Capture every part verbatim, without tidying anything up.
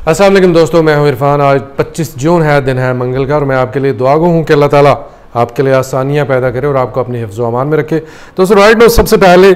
अस्सलाम वालेकुम दोस्तों, मैं हूं इरफान। आज पच्चीस जून है, दिन है मंगल का, और मैं आपके लिए दुआ गो हूं कि अल्लाह ताला आपके लिए आसानियां पैदा करे और आपको अपनी हिफ्ज़ व अमान में रखे। दोस्तों राइट नो, सबसे पहले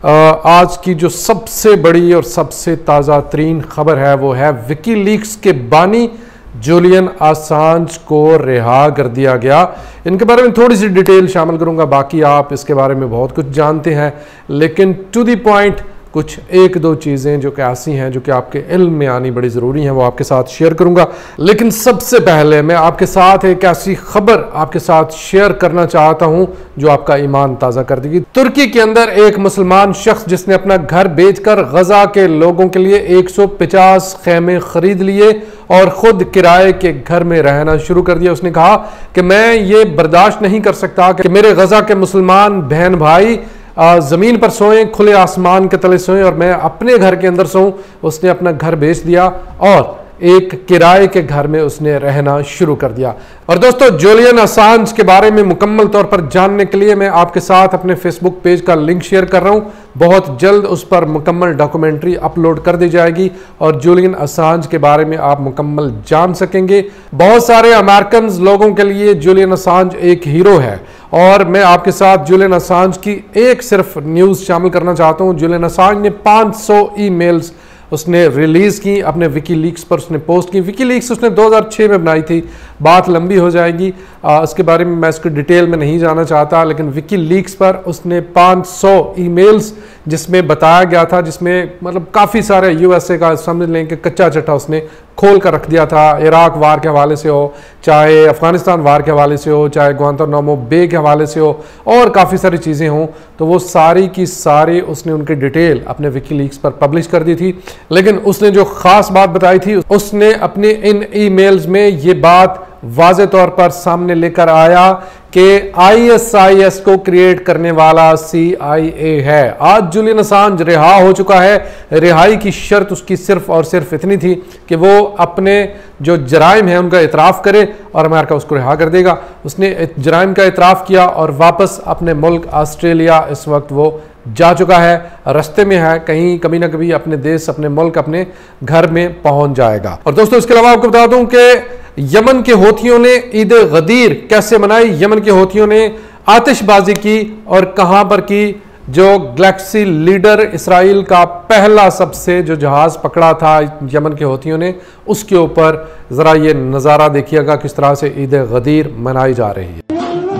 आज की जो सबसे बड़ी और सबसे ताज़ा तरीन खबर है वो है विकीलीक्स के बानी जूलियन असांज को रिहा कर दिया गया। इनके बारे में थोड़ी सी डिटेल शामिल करूंगा, बाकी आप इसके बारे में बहुत कुछ जानते हैं, लेकिन टू द पॉइंट कुछ एक दो चीज़ें जो कि ऐसी हैं जो कि आपके इल्म में आनी बड़ी ज़रूरी हैं, वो आपके साथ शेयर करूंगा। लेकिन सबसे पहले मैं आपके साथ एक ऐसी खबर आपके साथ शेयर करना चाहता हूं जो आपका ईमान ताज़ा कर देगी। तुर्की के अंदर एक मुसलमान शख्स जिसने अपना घर बेचकर गजा के लोगों के लिए एक सौ पचास खेमे खरीद लिए और ख़ुद किराए के घर में रहना शुरू कर दिया। उसने कहा कि मैं ये बर्दाश्त नहीं कर सकता कि मेरे गजा के मुसलमान बहन भाई ज़मीन पर सोएं, खुले आसमान के तले सोएं और मैं अपने घर के अंदर सोऊं। उसने अपना घर बेच दिया और एक किराए के घर में उसने रहना शुरू कर दिया। और दोस्तों, जूलियन असांज के बारे में मुकम्मल तौर पर जानने के लिए मैं आपके साथ अपने फेसबुक पेज का लिंक शेयर कर रहा हूं। बहुत जल्द उस पर मुकम्मल डॉक्यूमेंट्री अपलोड कर दी जाएगी और जूलियन असांज के बारे में आप मुकम्मल जान सकेंगे। बहुत सारे अमेरिकन लोगों के लिए जूलियन असांज एक हीरो है और मैं आपके साथ जूलियन असांज की एक सिर्फ न्यूज़ शामिल करना चाहता हूं। जूलियन असांज ने पाँच सौ ईमेल्स उसने रिलीज़ की, अपने विकीलीक्स पर उसने पोस्ट की। विकीलीक्स उसने दो हज़ार छह में बनाई थी, बात लंबी हो जाएगी, आ, उसके बारे में मैं इसको डिटेल में नहीं जाना चाहता, लेकिन विकीलीक्स पर उसने पाँच सौ ईमेल्स जिसमें बताया गया था, जिसमें मतलब काफ़ी सारे यूएसए का समझ लें कि कच्चा चट्टा उसने खोल कर रख दिया था। इराक वार के हवाले से हो, चाहे अफगानिस्तान वार के हवाले से हो, चाहे गुआंतानामो बे के हवाले से हो, और काफ़ी सारी चीज़ें हों, तो वो सारी की सारी उसने उनकी डिटेल अपने विकीलीक्स पर पब्लिश कर दी थी। लेकिन उसने जो ख़ास बात बताई थी, उसने अपने इन ईमेल्स में ये बात वाज़े तौर पर सामने लेकर आया कि आईएसआईएस को क्रिएट करने वाला सीआईए है। आज जूलियन असांज रिहा हो चुका है। रिहाई की शर्त उसकी सिर्फ और सिर्फ इतनी थी कि वो अपने जो जराइम है उनका इतराफ़ करे और अमेरिका उसको रिहा कर देगा। उसने जराइम का इतराफ़ किया और वापस अपने मुल्क ऑस्ट्रेलिया इस वक्त वो जा चुका है, रास्ते में है, कहीं कभी ना कभी अपने देश, अपने मुल्क, अपने घर में पहुंच जाएगा। और दोस्तों, इसके अलावा आपको बता दूं कि यमन के हौथियों ने ईद गदीर कैसे मनाई। यमन के हौथियों ने आतिशबाजी की और कहां पर की? जो गैलेक्सी लीडर इसराइल का पहला सबसे जो जहाज पकड़ा था यमन के हौथियों ने, उसके ऊपर जरा ये नज़ारा देखिएगा किस तरह से ईद गदीर मनाई जा रही है।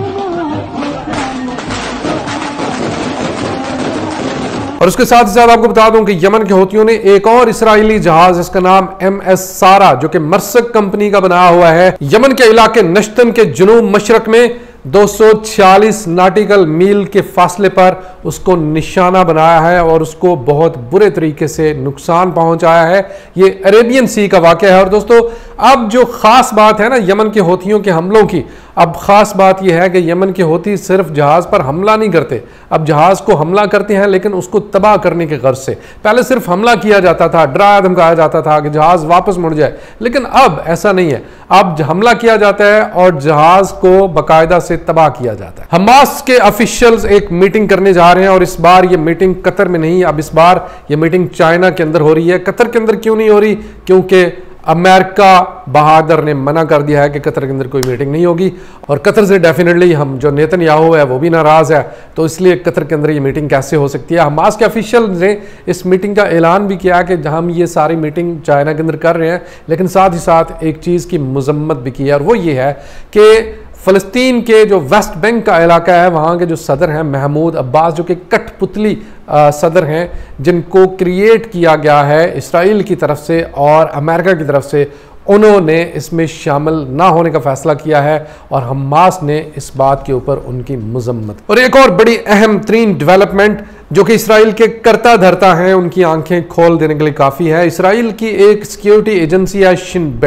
और उसके साथ ही साथ आपको बता दूं कि यमन के हौथियों ने एक और इसराइली जहाज, इसका नाम एम एस सारा, जो कि मरसक कंपनी का बनाया हुआ है, यमन के इलाके नश्तन के जुनूब मशरक में दो सौ छियालीस नाटिकल मील के फासले पर उसको निशाना बनाया है और उसको बहुत बुरे तरीके से नुकसान पहुंचाया है। ये अरेबियन सी का वाक़या है। और दोस्तों, अब जो ख़ास बात है ना यमन के हौथियों के हमलों की, अब ख़ास बात यह है कि यमन के हौथी सिर्फ जहाज़ पर हमला नहीं करते, अब जहाज़ को हमला करते हैं लेकिन उसको तबाह करने के गर्ज से। पहले सिर्फ हमला किया जाता था, डराया धमकाया जाता था कि जहाज़ वापस मुड़ जाए, लेकिन अब ऐसा नहीं है। अब हमला किया जाता है और जहाज़ को बाकायदा से तबाह किया जाता है। हमास के ऑफिशियल्स एक मीटिंग करने जा रहे हैं और इस बार ये मीटिंग कतर में नहीं, अब इस बार ये मीटिंग चाइना के अंदर हो रही है। कतर के अंदर क्यों नहीं हो रही? क्योंकि अमेरिका बहादुर ने मना कर दिया है कि कतर के अंदर कोई मीटिंग नहीं होगी और कतर से डेफिनेटली हम जो नेतन्याहू है वो भी नाराज़ है, तो इसलिए कतर के अंदर ये मीटिंग कैसे हो सकती है। हमास के ऑफिशियल ने इस मीटिंग का ऐलान भी किया कि हम ये सारी मीटिंग चाइना के अंदर कर रहे हैं, लेकिन साथ ही साथ एक चीज़ की मजम्मत भी की है और वो ये है कि फ़लस्तीन के जो वेस्ट बैंक का इलाका है, वहाँ के जो सदर हैं महमूद अब्बास, जो कि कठपुतली सदर हैं, जिनको क्रिएट किया गया है इसराइल की तरफ से और अमेरिका की तरफ से, उन्होंने इसमें शामिल ना होने का फैसला किया है और हमास ने इस बात के ऊपर उनकी मजम्मत। और एक और बड़ी अहम तरीन डेवलपमेंट जो कि इसराइल के करता धरता हैं, उनकी आंखें खोल देने के लिए काफ़ी है। इसराइल की एक सिक्योरिटी एजेंसी है शिन बेट,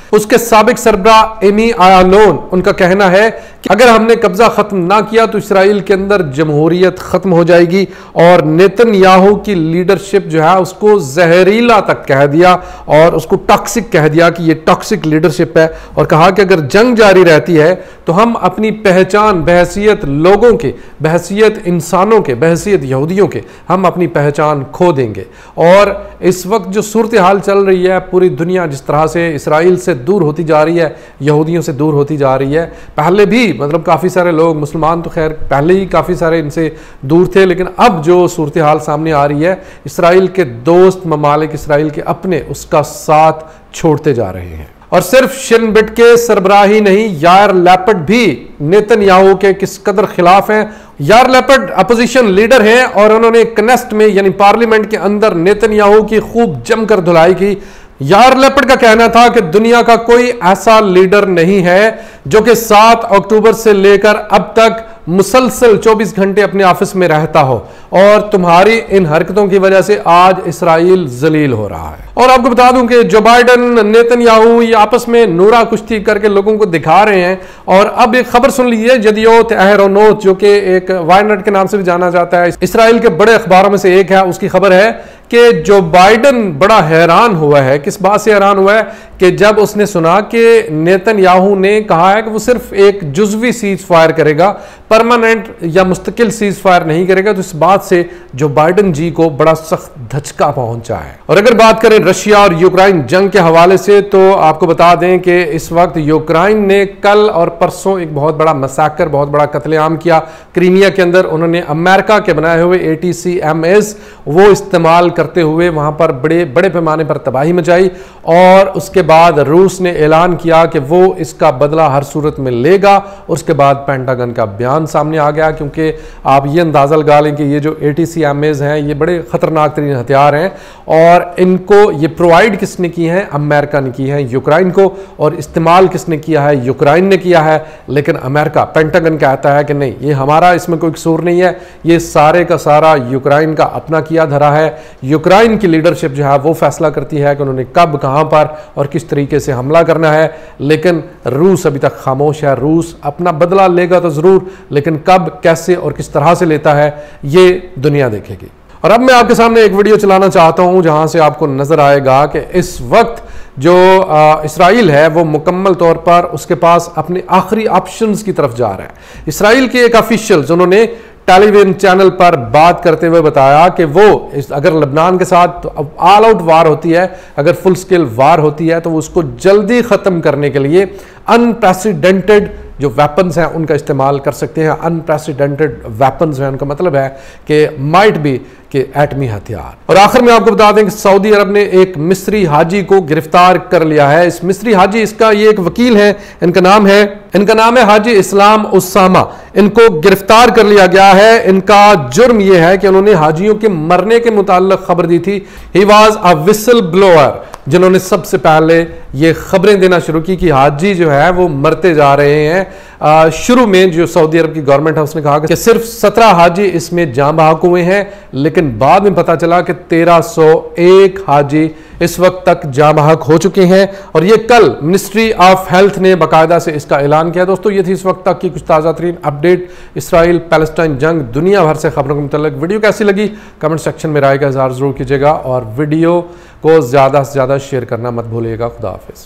उसके साबिक सरबरा एमी आयालोन, उनका कहना है कि अगर हमने कब्जा खत्म ना किया तो इसराइल के अंदर जमहूरियत खत्म हो जाएगी, और नेतन्याहू की लीडरशिप जो है उसको जहरीला तक कह दिया और उसको टॉक्सिक कह दिया कि ये टॉक्सिक लीडरशिप है, और कहा कि अगर जंग जारी रहती है तो हम अपनी पहचान बहसियत लोगों के, बहसियत इंसानों के, बहसियत यहूदियों के, हम अपनी पहचान खो देंगे। और इस वक्त जो सूरत हाल चल रही है, पूरी दुनिया जिस तरह से इसराइल से दूर होती जा रही है, यहूदियों से दूर होती जा रही है, पहले भी मतलब काफ़ी सारे लोग, मुसलमान तो खैर पहले ही काफ़ी सारे इनसे दूर थे, लेकिन अब जो सूरत हाल सामने आ रही है, इसराइल के दोस्त ममालिक, इसराइल के अपने, उसका साथ छोड़ते जा रहे हैं। और सिर्फ शिन बिट के सरबराह ही नहीं, यार लैपिड भी नेतन्याहू के किस कदर खिलाफ हैं। यार लैपिड अपोजिशन लीडर हैं और उन्होंने कनेस्ट में यानी पार्लियामेंट के अंदर नेतन्याहू की खूब जमकर धुलाई की। यार लैपिड का कहना था कि दुनिया का कोई ऐसा लीडर नहीं है जो कि सात अक्टूबर से लेकर अब तक मुसलसल चौबीस घंटे अपने ऑफिस में रहता हो, और तुम्हारी इन हरकतों की वजह से आज इसराइल जलील हो रहा है। और आपको बता दूं कि जो बाइडन, नेतन्याहू ये आपस में नूरा कुश्ती करके लोगों को दिखा रहे हैं। और अब एक खबर सुन लीजिए, यदियोत अहरोनोत, जो कि एक वायनेट के नाम से भी जाना जाता है, इसराइल के बड़े अखबारों में से एक है, उसकी खबर है कि जो बाइडन बड़ा हैरान हुआ है। किस बात से हैरान हुआ है कि जब उसने सुना कि नेतन्याहू ने कहा है कि वो सिर्फ एक जुज़वी सीज फायर करेगा, परमानेंट या मुस्तकिल सीज फायर नहीं करेगा, तो इस बात से जो बाइडन जी को बड़ा सख्त धचका पहुंचा है। और अगर बात करें रशिया और यूक्रेन जंग के हवाले से, तो आपको बता दें कि इस वक्त यूक्रेन ने कल और परसों एक बहुत बड़ा मसाकर, बहुत बड़ा कत्लेआम किया क्रीमिया के अंदर। उन्होंने अमेरिका के बनाए हुए A T C M S वो इस्तेमाल करते हुए वहां पर बड़े बड़े पैमाने पर तबाही मचाई, और उसके बाद रूस ने ऐलान किया कि वो इसका बदला हर सूरत में लेगा। उसके बाद पेंटागन का बयान सामने आ गया, क्योंकि आप ये अंदाजा लगा लें कि ये जो A T C M S हैं ये बड़े खतरनाक तरीन हथियार हैं, और इनको ये प्रोवाइड किसने की हैं? अमेरिका ने की है यूक्रेन को, और इस्तेमाल किसने किया है? यूक्रेन ने किया है। लेकिन अमेरिका, पेंटागन कहता है कि नहीं, ये हमारा इसमें कोई कसूर नहीं है, ये सारे का सारा यूक्रेन का अपना किया धरा है। यूक्रेन की लीडरशिप जो है वो फैसला करती है कि उन्होंने कब, कहां पर और किस तरीके से हमला करना है। लेकिन रूस अभी तक खामोश है। रूस अपना बदला लेगा तो जरूर, लेकिन कब, कैसे और किस तरह से लेता है ये दुनिया देखेगी। और अब मैं आपके सामने एक वीडियो चलाना चाहता हूं जहां से आपको नजर आएगा कि इस वक्त जो इसराइल है वो मुकम्मल तौर पर उसके पास अपने आखिरी ऑप्शंस की तरफ जा रहा है। इसराइल के एक ऑफिशियल्स, उन्होंने टेलीविजन चैनल पर बात करते हुए बताया कि वो इस अगर लबनान के साथ तो ऑल आउट वार होती है, अगर फुल स्केल वार होती है, तो वो उसको जल्दी ख़त्म करने के लिए अनप्रेसिडेंटेड जो वेपन्स हैं उनका इस्तेमाल कर सकते हैं। अनप्रेसिडेंटेड वेपन्स हैं, उनका मतलब है कि माइट बी कि एटमी हथियार। और आखिर में आपको बता दें कि सऊदी अरब ने एक मिस्री हाजी को गिरफ्तार कर लिया है। इस मिस्री हाजी, इसका ये एक वकील है, इनका नाम है इनका नाम है हाजी इस्लाम उसामा। इनको गिरफ्तार कर लिया गया है। इनका जुर्म यह है कि उन्होंने हाजियों के मरने के मुताल्लिक खबर दी थी। He was a whistle blower, जिन्होंने सबसे पहले ये खबरें देना शुरू की कि हाजी जो है वो मरते जा रहे हैं। आ, शुरू में जो सऊदी अरब की गवर्नमेंट है उसने कहा कि सिर्फ सत्रह हाजी इसमें जाँ बहक हुए हैं, लेकिन बाद में पता चला कि तेरह सौ एक हाजी इस वक्त तक जाँ बहक हो चुके हैं। और ये कल मिनिस्ट्री ऑफ हेल्थ ने बाकायदा से इसका ऐलान किया। दोस्तों, ये थी इस वक्त तक की कुछ ताज़ा तरीन अपडेट इसराइल पैलेस्टाइन जंग दुनिया भर से खबरों के मुताल्लिक। वीडियो कैसी लगी कमेंट सेक्शन में राय का इज़हार जरूर कीजिएगा, और वीडियो को ज़्यादा से ज़्यादा शेयर करना मत भूलिएगा। खुदा हाफिज़।